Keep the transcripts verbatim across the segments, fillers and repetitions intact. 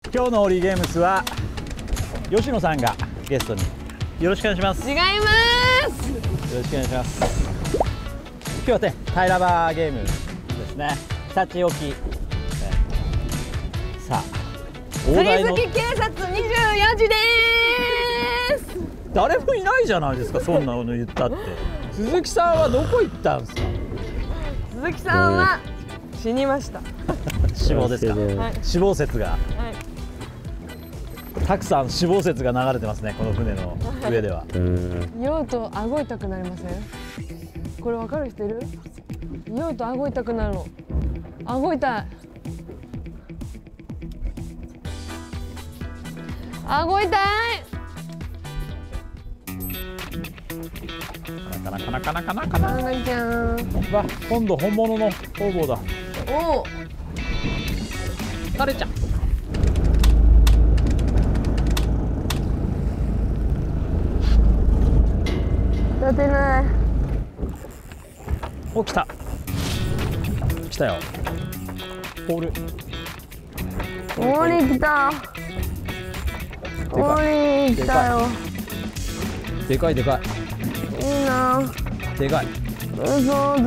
今日のオリゲームスは吉野さんがゲストによろしくお願いします。 違います。 よろしくお願いします。今日はねタイラバーゲームですね。立ち置き、ね、さあ釣り好き警察にじゅうよじです。 誰もいないじゃないですか、そんなの言ったって。鈴木さんはどこ行ったんですか。 鈴木さんは死にました。 死亡ですか、 はい、 死亡説が、 はい、 たくさん死亡説が流れてますね、この船の上では。 酔うと顎痛くなりません？これ分かる人いる？酔うと顎痛くなるの。顎痛い。顎痛い。 なかなかなかなかなかな。 なきゃー。 わ、今度本物の方々だ。 おお。 タレちゃん。 立てない。 お、来た。来たよ。ポール。 おーに来た。おーに来たよ。 でかいでかいいな。 い。でかい。 うそ、ずるい。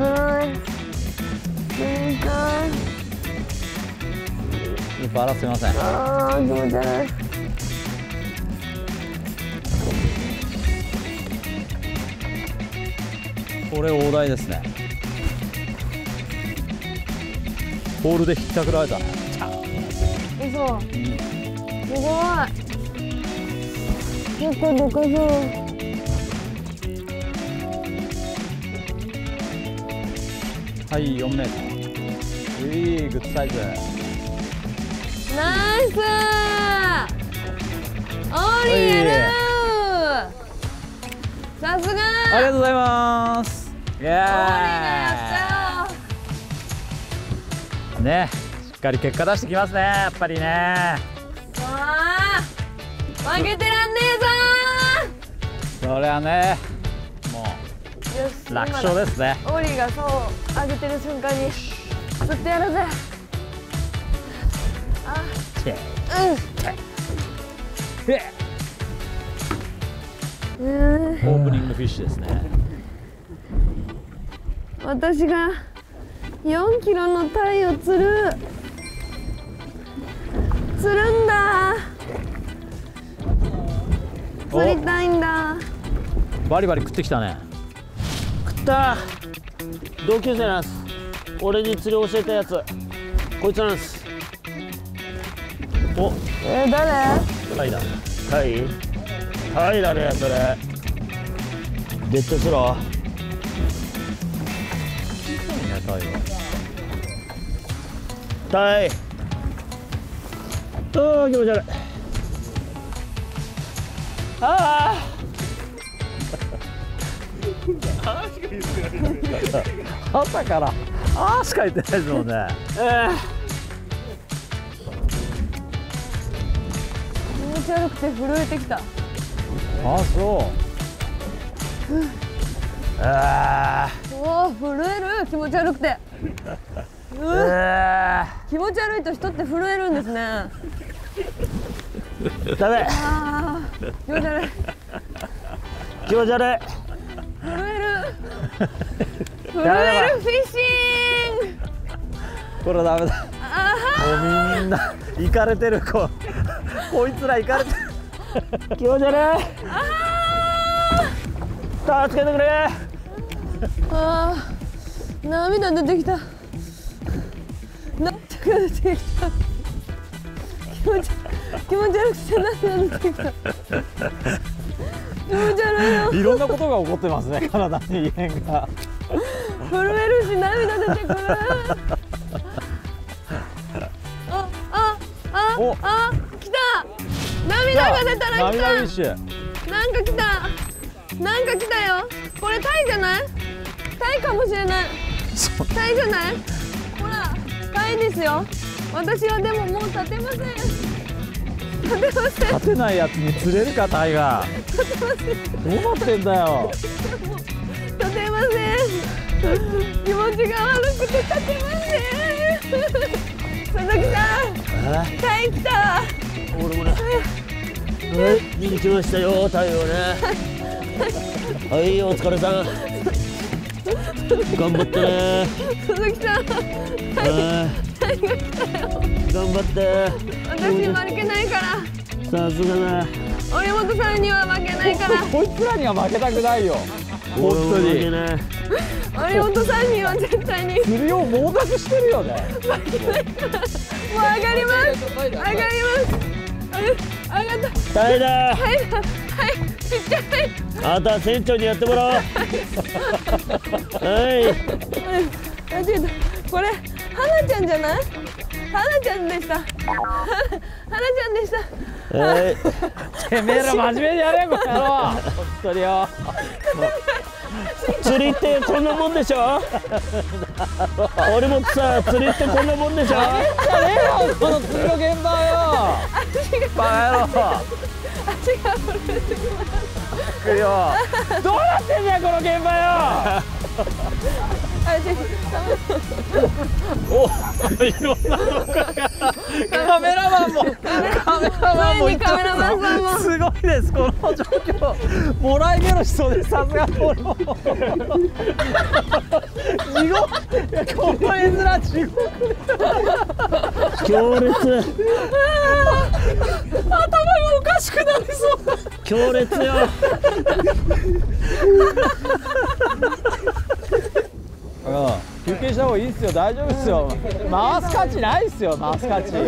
でかい。 バラせません。 ああ、気持ち悪い。 これ大台ですね。ポールで引っかくられたね。 うそ。すごい。結構でかそう。 はい、よんメートル。いい、グッドサイズ。 ナイスー。オーリーやるー。さすがー。 ありがとうございます。イエーイ。 オーリーがやったー。ね、しっかり結果出してきますね、やっぱりね。 わあ、負けてらんねそれはね、もえぞー。よし、 う楽勝ですね。 オーリーが竿を上げてる瞬間に釣ってやるぜ。あ、 うん。オープニングフィッシュですね。 私がよんキロのタイを釣る釣るんだ。釣りたいんだ。 バリバリ食ってきたね。 食った。同級生なんです。俺に釣り教えたやつ、こいつなんです。お、 えー、誰？ タイだ。 タイタイだね、それ。デッドスロー。 いいね、タイは。 タイ。ああ、気持ち悪い。ああ。 朝からあーしか言ってないですもんね。 え気持ち悪くて震えてきた。 あ、そう。 あおお、震える。気持ち悪くて。うあ。 気持ち悪いと人って震えるんですね。 ダメ。 ああ、気持ち悪い。 気持ち悪い。 震える。震えるフィッシング。 これダメだ。 あもうみんなイカれてる子。こいつらイカれてる。 気持ち悪い。助けてくれ。 ああ、涙出てきた。涙が出てきた。気持ち気持ち悪くて涙出てきた。気持ち悪いよ。 いろんなことが起こってますね、体に異変が。 震えるし涙出てくる。あああおあ、来た。涙が出たら来た。 涙フィッシュ。 なんか来た。なんか来たよ。これタイじゃない？タイかもしれない。タイじゃない？ほら、タイですよ。私はでももう立てません。立てません。 立てないやつに釣れるか、タイが。 立てません。 どうなってんだよ。 立てません。気持ちが悪くて立てません。鈴木さん、タイ来た。 俺もね。はい、見に来ましたよ、太陽ね。はい、お疲れさん。頑張ってね。 鈴木さん。 はい。頑張って。 私負けないから。 さすがだ。 折本さんには負けないから。 こいつらには負けたくないよ。本当に。 折本さんには絶対に。 釣りを猛奪してるよね。 負けないから。もう上がります。上がります。あれ、上がった。 大だ。 はい、はい、ちっちゃい。 あとは船長にやってもらおう。はい。 間違えた。これ、花ちゃんじゃない？花ちゃんでした。花ちゃんでした。 はい。 てめえら真面目にやれよ、この野郎。本当によ。 釣りってこんなもんでしょ。俺もさ、釣りってこんなもんでしょ。 じゃねえよ、この釣りの現場よ。バカ野郎。 足が震えてくよ。どうなってんだよ、この現場よ。 あ、違う。 お、いろんなとこからカメラマンもカメラマンもカメラマンさんもすごいです、この状況。もらい目の人でさすがこの地獄。いや、この絵面地獄。 強烈。 頭がおかしくなりそう。 強烈よ。 うん、休憩した方がいいですよ、大丈夫ですよ。回す価値ないですよ、回す価値。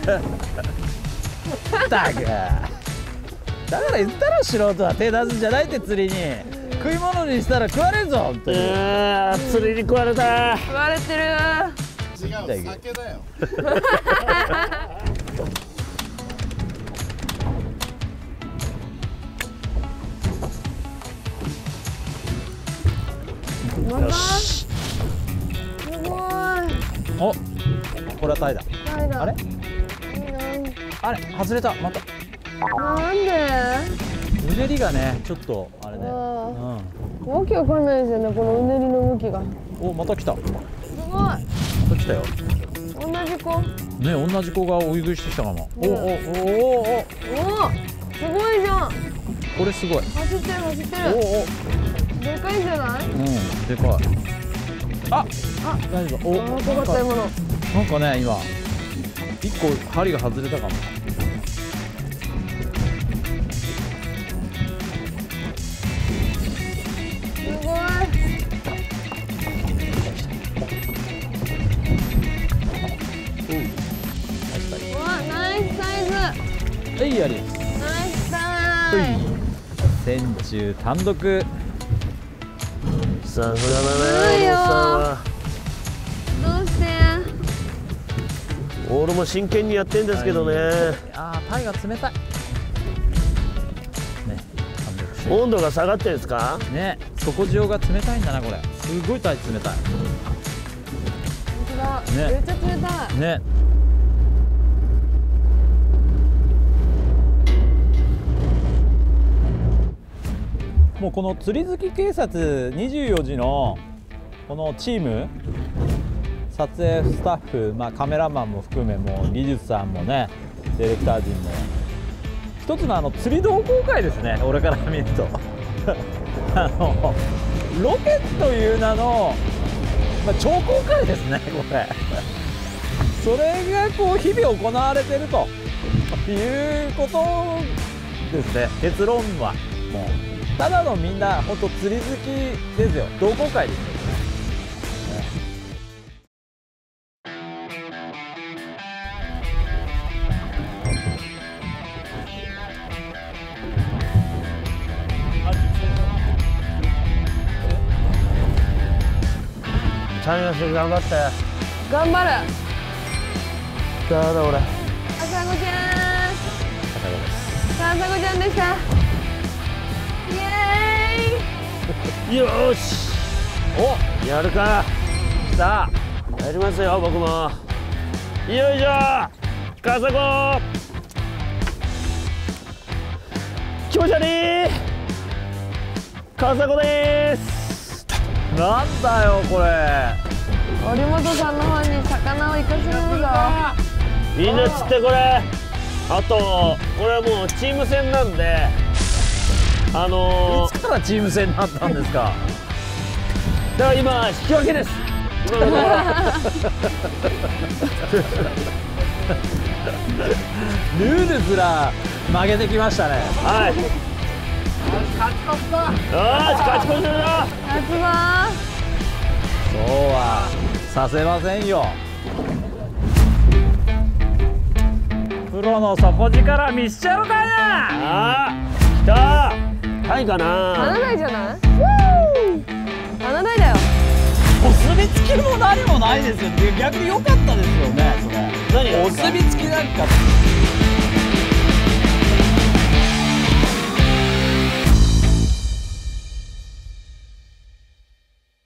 ったく。だから言ったら素人は手出すんじゃないって釣りに。食い物にしたら食われるぞ、本当に。 ああ、釣りに食われた。 食われてる。 違う、酒だよ。 また。すごい。 お、これはタイだ。 タイだ。 あれ？あれ、外れた、また。 なんで？ うねりがね、ちょっとあれね。うん。 わけわかんないですよね、このうねりの向きが。 お、また来た。 すごい。 また来たよ。 同じ子。 ね、同じ子が追い食いしてきたかも。お、お、お、お、お。 お、すごいじゃん。 これすごい。 走ってる走ってる。 お、お。 でかいんじゃない？ うん、でかい。あ、あ、大丈夫。お、 あ、かかった獲物。 なんかね、今一個針が外れたかも。 すごい。うわ、ナイスサイズ。 はい、あり。 ナイスサイズ。 船中単独。 さすがだね、 いよお父さんは。 どうして？ 俺も真剣にやってんですけどね。 ああ、タイが冷たい。ね、単独しよ温度が下がってんですか。 うね、底塩が冷たいんだな、これ。すごいタイ冷たい。 本当だ。 ねめっちゃ冷たい。 ね。もうこの釣り好き警察にじゅうよじのこのチーム、撮影スタッフ、まあ、カメラマンも含め、もう技術さんもね、ディレクター陣も一つのあの釣り同好会ですね、俺から見ると。あのロケという名の、まあ、壮行会ですね、これ。それがこう日々行われてるということですね。結論はもうただのみんな本当釣り好きですよ。同好会ですよ。 チャンヤス頑張って。 頑張る。 だだ俺。 あさこちゃん。あさこちゃんでした。イエーイ。 よーし。お、やるか。 さあ、 やりますよ、僕も。よいしょ。カサゴ。気持ち悪い。カサゴです。 なんだよこれ。 折本さんの方に魚を行かせるぞ。 みんな釣ってこれ。 あとこれはもうチーム戦なんで、あのいつからチーム戦になったんですか。 ー、だから今引き分けです。今のところルールすら曲げてきましたね。 はい。 勝ち越した。 よーし勝ち越したぞ。 勝つわそうはさせませんよ。プロの底力見しちゃうかいな。 あー来たー。タイかー。 な。 穴台じゃない？穴台だよ。 お墨付きも何もないですよ。逆に良かったですよね。それ。 何がお墨付きなんか。